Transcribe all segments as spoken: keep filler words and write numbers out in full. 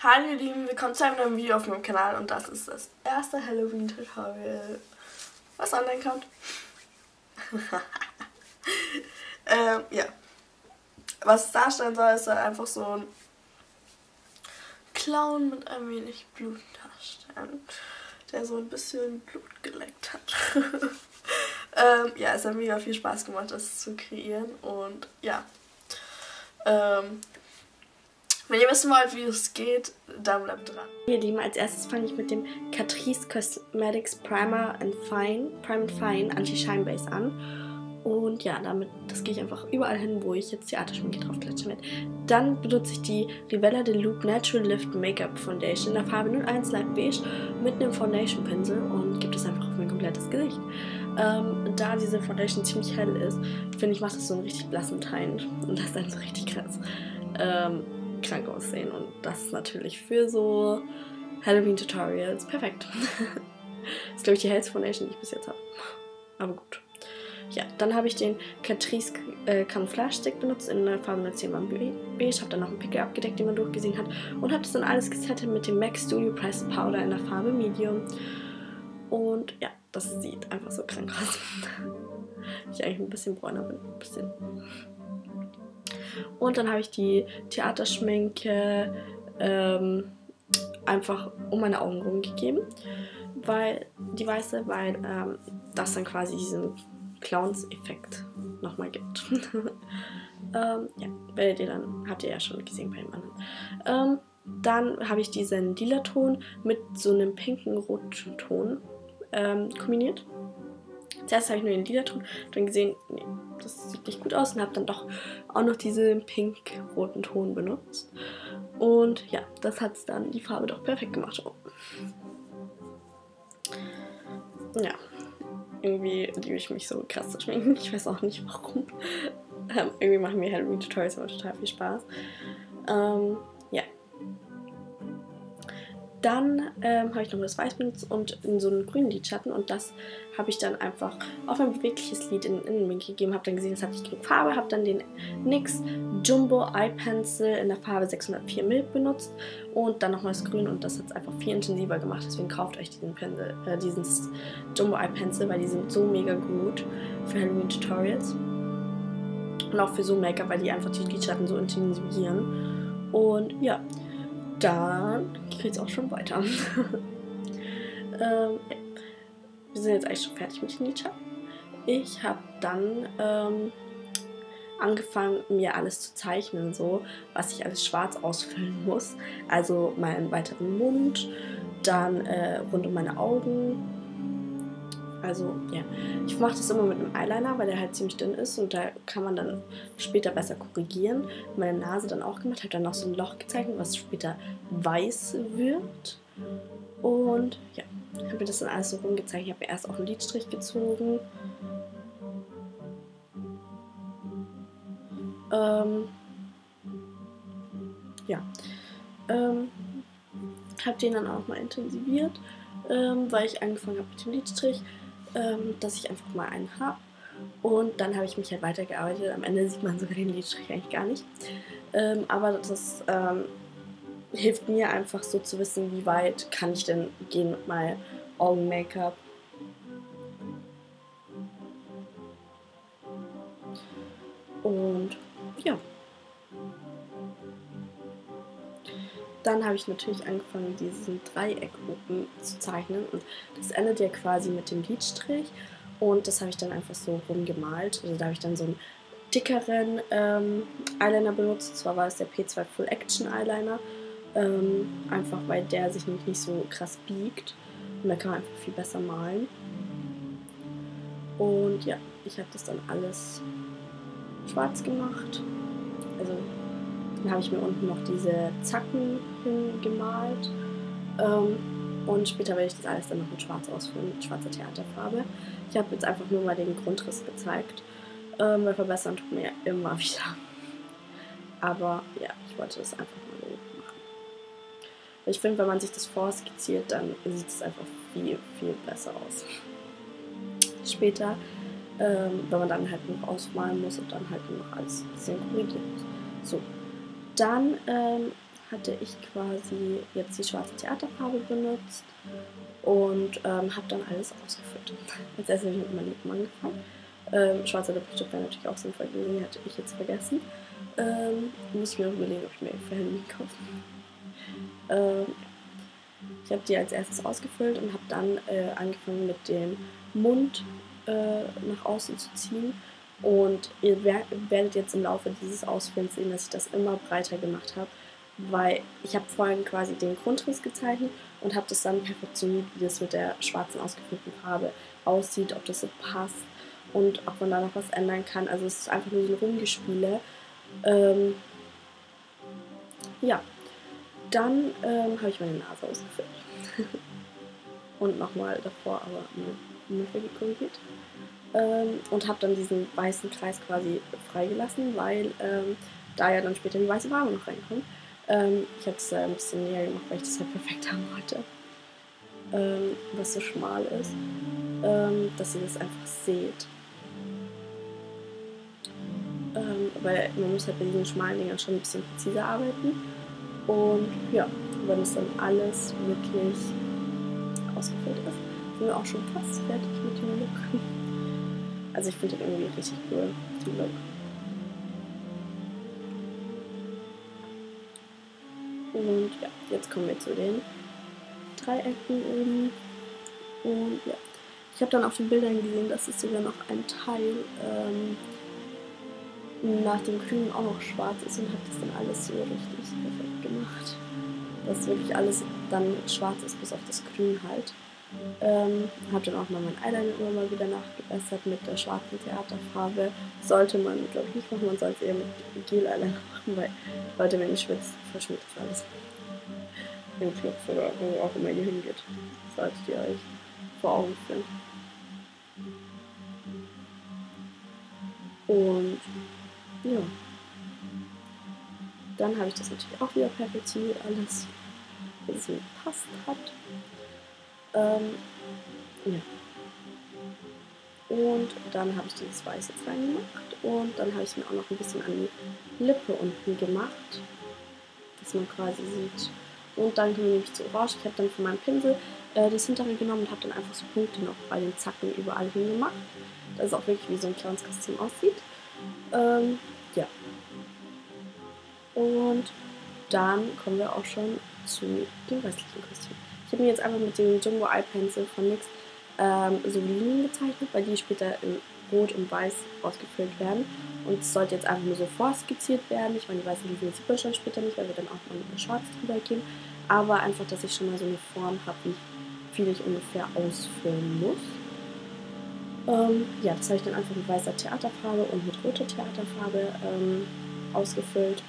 Hallo ihr Lieben, willkommen zu einem neuen Video auf meinem Kanal und das ist das erste Halloween-Tutorial, was online kommt. ähm, ja. Was es darstellen soll, ist einfach so ein Clown mit ein wenig Blut darstellen, der so ein bisschen Blut geleckt hat. ähm, ja, es hat mega viel Spaß gemacht, das zu kreieren und ja. Ähm, Wenn ihr wissen wollt, wie es geht, dann bleibt dran. Ihr Lieben, als erstes fange ich mit dem Catrice Cosmetics Primer and Fine, Prime and Fine Anti-Shine Base an. Und ja, damit, das gehe ich einfach überall hin, wo ich jetzt Theaterschminke drauf klatschen werde. Dann benutze ich die Rivella de Loop Natural Lift Makeup Foundation in der Farbe null eins Light Beige mit einem Foundation Pinsel und gebe das einfach auf mein komplettes Gesicht. Ähm, da diese Foundation ziemlich hell ist, finde ich, macht das so einen richtig blassen Teint und das ist dann so richtig krass. Ähm, krank aussehen und das ist natürlich für so Halloween-Tutorials perfekt. Das ist, glaube ich, die hellste Foundation, die ich bis jetzt habe. Aber gut. Ja, dann habe ich den Catrice äh, Camouflage Stick benutzt in der Farbe null zehn Beige. Ich habe dann noch einen Pickel abgedeckt, den man durchgesehen hat und habe das dann alles gesettet mit dem MAC Studio Pressed Powder in der Farbe Medium. Und ja, das sieht einfach so krank aus. Ich eigentlich ein bisschen bräuner bin. Ein bisschen. Und dann habe ich die Theaterschminke ähm, einfach um meine Augen rumgegeben, weil die weiße, weil ähm, das dann quasi diesen Clowns-Effekt nochmal gibt. ähm, ja, werdet ihr dann, habt ihr ja schon gesehen bei dem anderen. Ähm, dann habe ich diesen Lila-Ton mit so einem pinken Rotton ähm, kombiniert. Zuerst habe ich nur den Lila-Ton, dann gesehen, nee, das sieht nicht gut aus und habe dann doch auch noch diesen pink-roten Ton benutzt. Und ja, das hat dann die Farbe doch perfekt gemacht. Oh. Ja, irgendwie liebe ich mich so krass zu schminken. Ich weiß auch nicht warum. Ähm, irgendwie machen mir Halloween-Tutorials immer total viel Spaß. Ähm, ja. Dann ähm, habe ich noch das Weiß benutzt und in so einen grünen Lidschatten und das habe ich dann einfach auf ein bewegliches Lid in den Innenwinkel gegeben, habe dann gesehen, das hat nicht genug Farbe, habe dann den N Y X Jumbo Eye Pencil in der Farbe sechshundertvier Milk benutzt und dann nochmal das Grün und das hat es einfach viel intensiver gemacht, deswegen kauft euch diesen Pinsel, äh, diesen Jumbo Eye Pencil, weil die sind so mega gut für Halloween Tutorials und auch für so Make-up, weil die einfach die Lidschatten so intensivieren und ja. Dann geht es auch schon weiter. ähm, ja. Wir sind jetzt eigentlich schon fertig mit den Lidschatten. Ich habe dann ähm, angefangen, mir alles zu zeichnen, so was ich alles schwarz ausfüllen muss. Also meinen weiteren Mund, dann äh, rund um meine Augen. Also ja, ich mache das immer mit einem Eyeliner, weil der halt ziemlich dünn ist und da kann man dann später besser korrigieren. Meine Nase dann auch gemacht, habe dann noch so ein Loch gezeichnet, was später weiß wird. Und ja, habe mir das dann alles so rumgezeichnet. Ich habe mir erst auch einen Lidstrich gezogen. Ähm, ja, ähm, habe den dann auch mal intensiviert, ähm, weil ich angefangen habe mit dem Lidstrich. Ähm, dass ich einfach mal einen habe und dann habe ich mich halt weitergearbeitet. Am Ende sieht man sogar den Lidstrich eigentlich gar nicht, ähm, aber das ähm, hilft mir einfach so zu wissen, wie weit kann ich denn gehen mit meinem Augen-Make-up. Und ja, dann habe ich natürlich angefangen, diesen Dreieck oben zu zeichnen und das endet ja quasi mit dem Lidstrich und das habe ich dann einfach so rumgemalt. Also da habe ich dann so einen dickeren ähm, Eyeliner benutzt, und zwar war es der P zwei Full Action Eyeliner, ähm, einfach weil der sich nämlich nicht so krass biegt und da kann man einfach viel besser malen. Und ja, ich habe das dann alles schwarz gemacht, also dann habe ich mir unten noch diese Zacken hingemalt ähm, und später werde ich das alles dann noch mit schwarz ausfüllen, mit schwarzer Theaterfarbe. Ich habe jetzt einfach nur mal den Grundriss gezeigt, ähm, weil verbessern tut mir immer wieder. Aber ja, ich wollte das einfach mal so machen. Ich finde, wenn man sich das vorskizziert, dann sieht es einfach viel, viel besser aus. Später, ähm, wenn man dann halt noch ausmalen muss und dann halt noch alles ein bisschen korrigieren muss. So. Dann ähm, hatte ich quasi jetzt die schwarze Theaterfarbe benutzt und ähm, habe dann alles ausgefüllt. Als erstes habe ich mit meinen Lippen angefangen. Ähm, schwarzer Lippenstift wäre natürlich auch sinnvoll gewesen, die hatte ich jetzt vergessen. Ähm, muss ich mir noch überlegen, ob ich mir für Halloween kaufe. Ähm, ich habe die als erstes ausgefüllt und habe dann äh, angefangen mit dem Mund äh, nach außen zu ziehen. Und ihr werdet jetzt im Laufe dieses Ausfüllens sehen, dass ich das immer breiter gemacht habe, weil ich habe vorhin quasi den Grundriss gezeichnet und habe das dann perfektioniert, wie das mit der schwarzen ausgefüllten Farbe aussieht, ob das so passt und ob man da noch was ändern kann. Also es ist einfach nur so ein Rumgespiele. Ähm, ja, dann ähm, habe ich meine Nase ausgefüllt. Und nochmal davor aber eine Müffe korrigiert. Ähm, und habe dann diesen weißen Kreis quasi freigelassen, weil ähm, da ja dann später die weiße Farbe noch reinkommt. Ähm, ich habe es äh, ein bisschen näher gemacht, weil ich das halt perfekt haben wollte. Ähm, was so schmal ist. Ähm, dass ihr das einfach seht. Ähm, weil man muss halt bei diesen schmalen Dingern schon ein bisschen präziser arbeiten. Und ja, wenn es dann alles wirklich ausgefüllt ist, sind wir auch schon fast fertig mit dem Look. Also ich finde den irgendwie richtig cool, den Look. Und ja, jetzt kommen wir zu den Dreiecken oben. Und ja, ich habe dann auf den Bildern gesehen, dass es sogar noch ein Teil ähm, nach dem Grün auch noch schwarz ist und habe das dann alles so richtig perfekt gemacht. Dass wirklich alles dann schwarz ist, bis auf das Grün halt. Ähm, habe dann auch mal mein Eyeliner immer mal wieder nachgebessert mit der schwarzen Theaterfarbe. Sollte man, glaube ich, nicht machen, man sollte es eher mit Gel-Eyeliner machen, weil Leute, wenn ihr schwitzt, verschmiert das alles. Im Club oder wo auch immer ihr hingeht. Das solltet ihr euch vor Augen führen. Und ja. Dann habe ich das natürlich auch wieder perfektioniert, alles, dass es mir gepasst hat. Ähm, ja. Und dann habe ich dieses Weiß jetzt reingemacht und dann habe ich es mir auch noch ein bisschen an die Lippe unten gemacht, dass man quasi sieht. Und dann kommen wir nämlich zu Orange. Ich habe dann von meinem Pinsel äh, das hintere genommen und habe dann einfach so Punkte noch bei den Zacken überall hingemacht, dass es auch wirklich wie so ein Clownskostüm aussieht. Ähm, ja. Und dann kommen wir auch schon zu dem restlichen Kostüm. Ich habe mir jetzt einfach mit dem Jumbo Eye Pencil von N Y X ähm, so Linien gezeichnet, weil die später in Rot und Weiß ausgefüllt werden. Und es sollte jetzt einfach nur so vorskizziert werden. Ich meine, die weißen Linien sieht man schon später nicht, weil wir dann auch mal mit Schwarz drüber gehen. Aber einfach, dass ich schon mal so eine Form habe, wie viel ich ungefähr ausfüllen muss. Ähm, ja, das habe ich dann einfach mit weißer Theaterfarbe und mit roter Theaterfarbe ähm, ausgefüllt.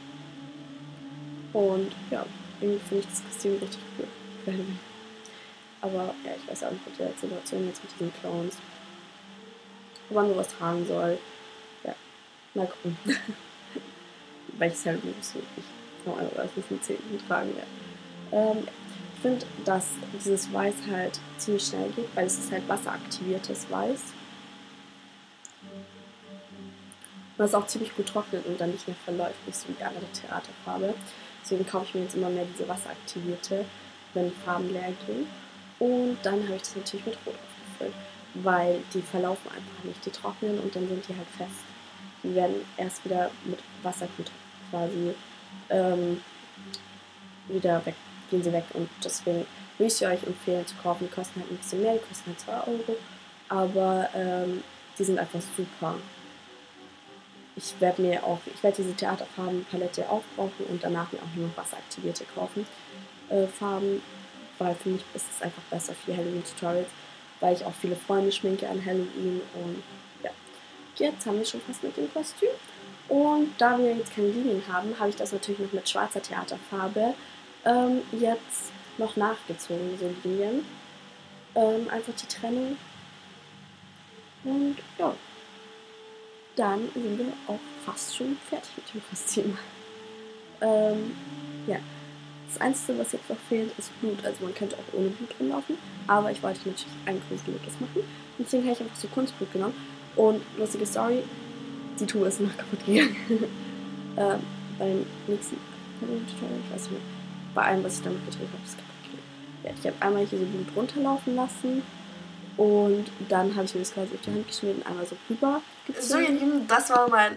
Und ja, irgendwie finde ich das Kostüm richtig cool. Aber ja, ich weiß auch nicht mit der Situation jetzt mit diesen Clowns. Ob man sowas tragen soll. Ja, mal gucken. Welches Halloween muss ich noch einmal mit Zehnten tragen werde. Ähm, ich finde, dass dieses Weiß halt ziemlich schnell geht, weil es ist halt wasseraktiviertes Weiß. Was auch ziemlich gut trocknet und dann nicht mehr verläuft, nicht so wie die andere Theaterfarbe. Deswegen kaufe ich mir jetzt immer mehr diese wasseraktivierte, wenn die Farben leer gehen. Und dann habe ich das natürlich mit Rot aufgefüllt, weil die verlaufen einfach nicht, die trocknen und dann sind die halt fest. Die werden erst wieder mit Wasser quasi ähm, wieder weg, gehen sie weg und deswegen würde ich sie euch empfehlen zu kaufen. Die kosten halt ein bisschen mehr, die kosten halt zwei Euro, aber ähm, die sind einfach super. Ich werde mir auch, ich werde diese Theaterfarbenpalette auch brauchen und danach mir auch nur noch wasseraktivierte kaufen. Äh, Farben, weil für mich ist es einfach besser für Halloween-Tutorials, weil ich auch viele Freunde schminke an Halloween und ja. Jetzt haben wir schon fast mit dem Kostüm. Und da wir jetzt keine Linien haben, habe ich das natürlich noch mit schwarzer Theaterfarbe ähm, jetzt noch nachgezogen, diese Linien. Ähm, einfach die Trennung. Und ja. Dann sind wir auch fast schon fertig mit dem Kostüm. ähm, ja. Das Einzige, was jetzt noch fehlt, ist Blut. Also man könnte auch ohne Blut rumlaufen. Aber ich wollte natürlich ein gruseliges machen. Und deswegen habe ich einfach so Kunstblut genommen. Und lustige Story, die Tube ist noch kaputt gegangen. ähm, beim nächsten, Halloween-Tutorial. Ich weiß nicht, bei allem, was ich damit gedreht habe, ist kaputt gegangen. Ja, ich habe einmal hier so Blut runterlaufen lassen und dann habe ich mir das quasi auf die Hand geschmiert und einmal so rüber gezogen. So, ihr Lieben, das war mein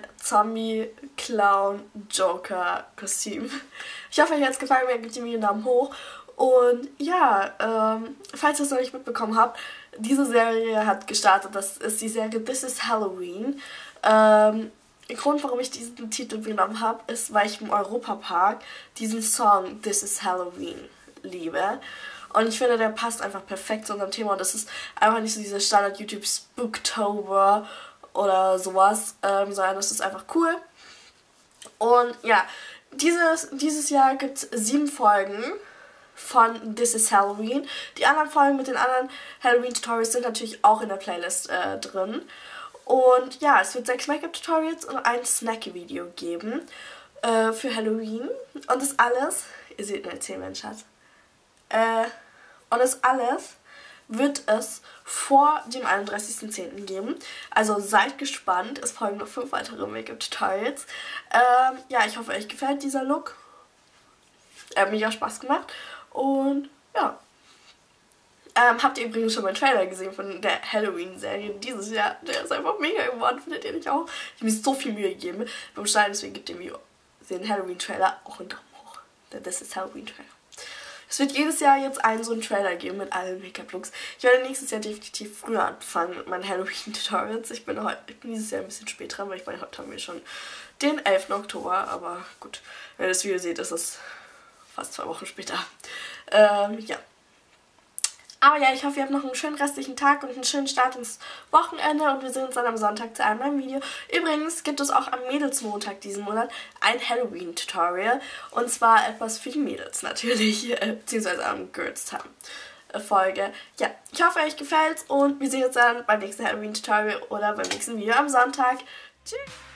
Zombie-Clown-Joker-Kostüm. Ich hoffe, euch hat es gefallen, mir gebt mir einen Daumen hoch. Und ja, ähm, falls ihr es noch nicht mitbekommen habt, diese Serie hat gestartet. Das ist die Serie This is Halloween. Ähm, der Grund, warum ich diesen Titel genommen habe, ist, weil ich im Europapark diesen Song This is Halloween liebe. Und ich finde, der passt einfach perfekt zu unserem Thema. Und das ist einfach nicht so dieser Standard-YouTube Spooktober oder sowas, ähm, sondern das ist einfach cool. Und ja, dieses, dieses Jahr gibt es sieben Folgen von This is Halloween. Die anderen Folgen mit den anderen Halloween-Tutorials sind natürlich auch in der Playlist äh, drin. Und ja, es wird sechs Make-up-Tutorials und ein Snack-Video geben äh, für Halloween. Und das alles, ihr seht nur zehn, mein Schatz, äh, und das alles wird es vor dem einunddreißigsten zehnten geben. Also seid gespannt, es folgen noch fünf weitere Make-up-Tutorials. Ähm, ja, ich hoffe, euch gefällt dieser Look. Er hat mega Spaß gemacht. Und ja. Ähm, habt ihr übrigens schon meinen Trailer gesehen von der Halloween-Serie dieses Jahr? Der ist einfach mega geworden, findet ihr nicht auch? Ich habe mir so viel Mühe gegeben beim Schneiden, deswegen gebt ihr mir den Halloween-Trailer auch einen Daumen hoch. Denn das ist Halloween-Trailer. Es wird jedes Jahr jetzt einen so einen Trailer geben mit allen Make-up-Looks. Ich werde nächstes Jahr definitiv früher anfangen mit meinen Halloween-Tutorials. Ich bin, heute, ich bin dieses Jahr ein bisschen spät dran, weil ich meine, heute haben wir schon den elften Oktober. Aber gut, wenn ihr das Video seht, ist es fast zwei Wochen später. Ähm, ja. Aber ja, ich hoffe, ihr habt noch einen schönen restlichen Tag und einen schönen Start ins Wochenende und wir sehen uns dann am Sonntag zu einem neuen Video. Übrigens gibt es auch am Mädelsmontag diesen Monat ein Halloween-Tutorial und zwar etwas für die Mädels natürlich, äh, beziehungsweise am Girls Time Folge. Ja, ich hoffe, euch gefällt's und wir sehen uns dann beim nächsten Halloween-Tutorial oder beim nächsten Video am Sonntag. Tschüss!